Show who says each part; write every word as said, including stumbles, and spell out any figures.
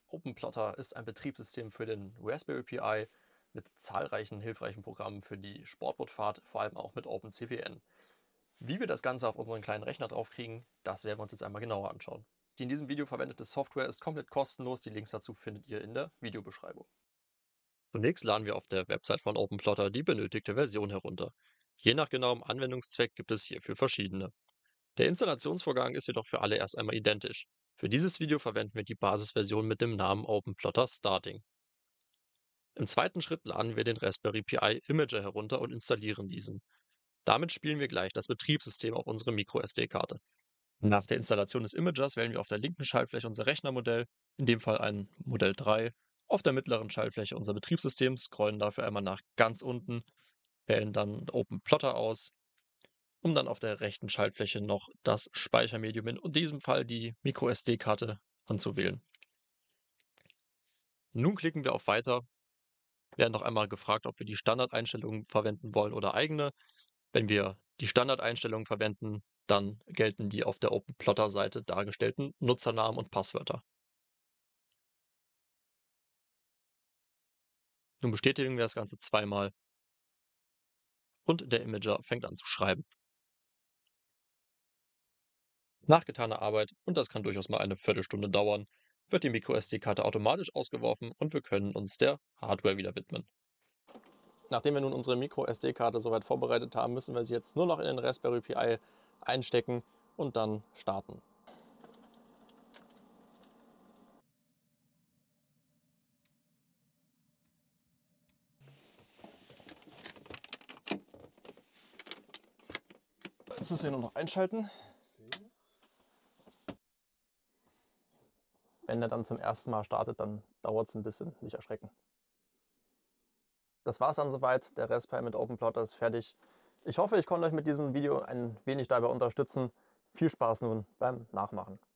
Speaker 1: OpenPlotter ist ein Betriebssystem für den Raspberry Pi mit zahlreichen hilfreichen Programmen für die Sportbootfahrt, vor allem auch mit OpenCPN. Wie wir das Ganze auf unseren kleinen Rechner draufkriegen, das werden wir uns jetzt einmal genauer anschauen. Die in diesem Video verwendete Software ist komplett kostenlos, die Links dazu findet ihr in der Videobeschreibung. Zunächst laden wir auf der Website von OpenPlotter die benötigte Version herunter. Je nach genauem Anwendungszweck gibt es hierfür verschiedene. Der Installationsvorgang ist jedoch für alle erst einmal identisch. Für dieses Video verwenden wir die Basisversion mit dem Namen OpenPlotter Starting. Im zweiten Schritt laden wir den Raspberry Pi Imager herunter und installieren diesen. Damit spielen wir gleich das Betriebssystem auf unsere MicroSD-Karte. Nach der Installation des Imagers wählen wir auf der linken Schaltfläche unser Rechnermodell, in dem Fall ein Modell drei, auf der mittleren Schaltfläche unser Betriebssystem, scrollen dafür einmal nach ganz unten, wählen dann OpenPlotter aus, um dann auf der rechten Schaltfläche noch das Speichermedium, in diesem Fall die MicroSD-Karte, anzuwählen. Nun klicken wir auf Weiter, werden noch einmal gefragt, ob wir die Standardeinstellungen verwenden wollen oder eigene. Wenn wir die Standardeinstellungen verwenden, dann gelten die auf der OpenPlotter-Seite dargestellten Nutzernamen und Passwörter. Nun bestätigen wir das Ganze zweimal und der Imager fängt an zu schreiben. Nach getaner Arbeit, und das kann durchaus mal eine Viertelstunde dauern, wird die MicroSD-Karte automatisch ausgeworfen und wir können uns der Hardware wieder widmen. Nachdem wir nun unsere MicroSD-Karte soweit vorbereitet haben, müssen wir sie jetzt nur noch in den Raspberry Pi einstecken und dann starten. Jetzt müssen wir nur noch einschalten. Wenn er dann zum ersten Mal startet, dann dauert es ein bisschen, nicht erschrecken. Das war es dann soweit, der Raspberry mit OpenPlotter ist fertig. Ich hoffe, ich konnte euch mit diesem Video ein wenig dabei unterstützen. Viel Spaß nun beim Nachmachen.